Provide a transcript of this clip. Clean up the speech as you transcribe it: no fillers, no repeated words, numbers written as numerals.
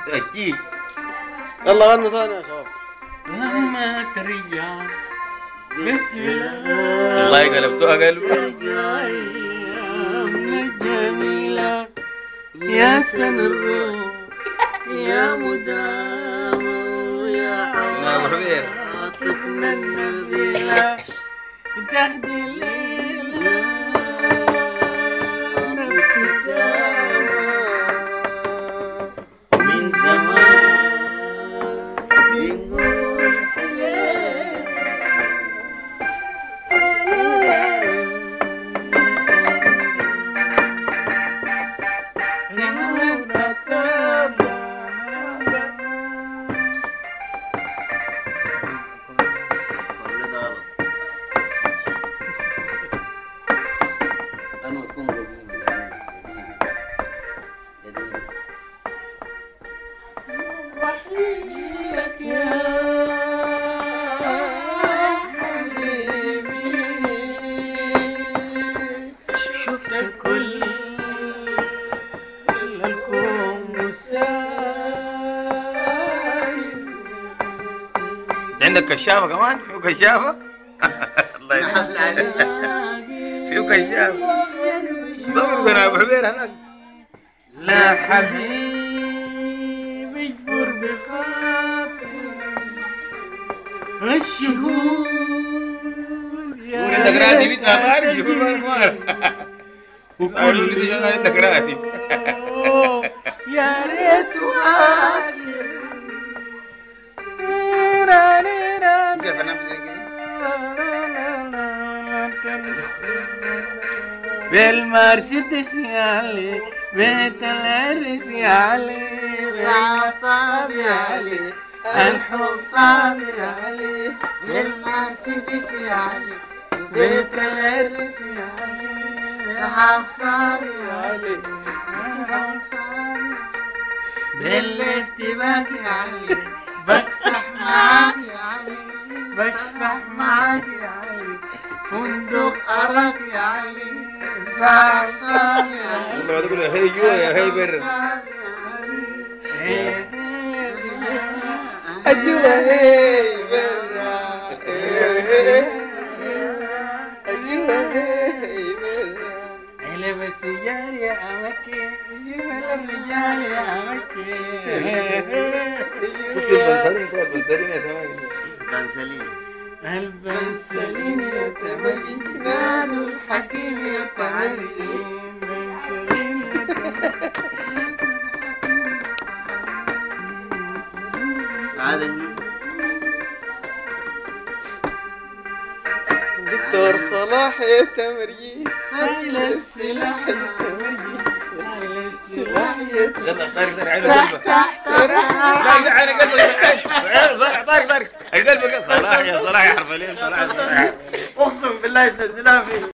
اكيد. يلا غنوا ثاني يا شباب. لما ترجع بسم الله والله قلبتوها قلبي. ترجع ايامنا الجميلة يا سن الروح يا مدام ويا عاطفنا النبيلة تهدي الليلة ابتسامة من زمان بنقول حلال أنا تكون قديم وحيدك يا حبيبي شفت كل الكون مسايل. عندك كشافة كمان؟ فيه كشافة؟ الله ينحل عليك. فيه كشافة. صور زي ابو حبير هناك. لا حبيب اجبر بخاطري الشهور يا عندك راتب انت ما عارف شهور ما عارف. وكل اللي شغال عندك راتب. يا ريت واكر كيف أنام زي كده؟ بالمرسيدس يالي بيت العرس يالي صعب صعب يالي الحب صعب يالي بالمرسيدس يالي بيت العرس يالي صعب صعب يالي الحب صعب بالافتباك يالي بكسح معاك يالي بكسح معاك يالي فندق أراك يا علي صعب صعب يا علي. والله تقول يا هي جوا يا هي برا. أجوا هي برا أجوا هي برا. علب السجار يا أمكي جمل الرجال يا أمكي. شوف البنسلين كده البنسلين يا تمام. بنسلين البنسلين يا تمري نادوا الحكيم يا تمري. دكتور صلاح يا تمري هايل السلاح يا تمري هايل السلاح يا تمري. يلا طارق طارق عينه قلبك. لا لا عينه قلبك عين صالح طارق طارق قلبك صلاح يا صلاح يا حرفلين صلاح يا صلاح. اقسم بالله تنزلها فيه.